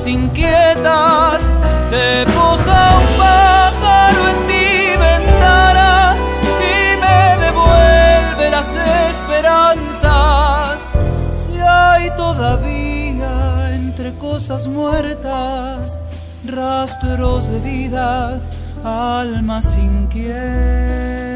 almas inquietas. Se posa un pájaro en mi ventana y me devuelve las esperanzas. Si hay todavía entre cosas muertas rastros de vida, almas inquietas.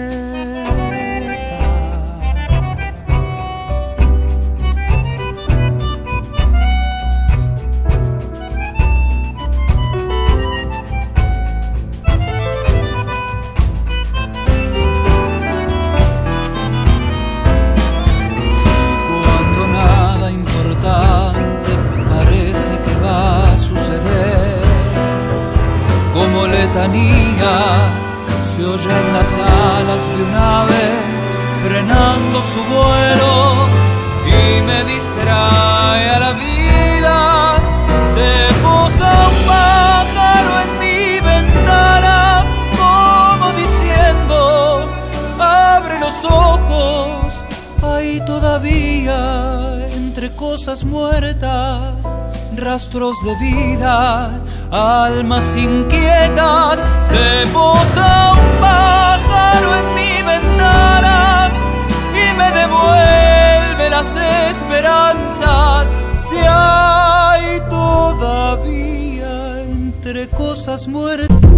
Como letanía se oyen las alas de un ave frenando su vuelo y me distrae a la vida. Se posa un pájaro en mi ventana como diciendo: abre los ojos, hay todavía entre cosas muertas rastros de vida, almas inquietas. Se posa un pájaro en mi ventana y me devuelve las esperanzas. Si hay todavía entre cosas muertas.